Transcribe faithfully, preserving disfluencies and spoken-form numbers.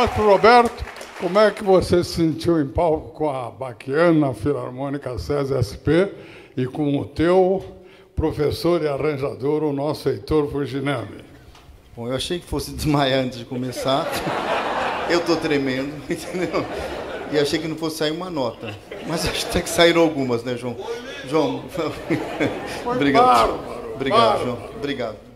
Maestro Roberto, como é que você se sentiu em palco com a Baquiana Filarmônica SESI S P e com o teu professor e arranjador, o nosso Heitor Fujinami? Bom, eu achei que fosse desmaiar antes de começar. Eu estou tremendo, entendeu? E achei que não fosse sair uma nota. Mas acho que tem que sair algumas, né, João? João, obrigado. Bárbaro, Obrigado, bárbaro. João. Obrigado.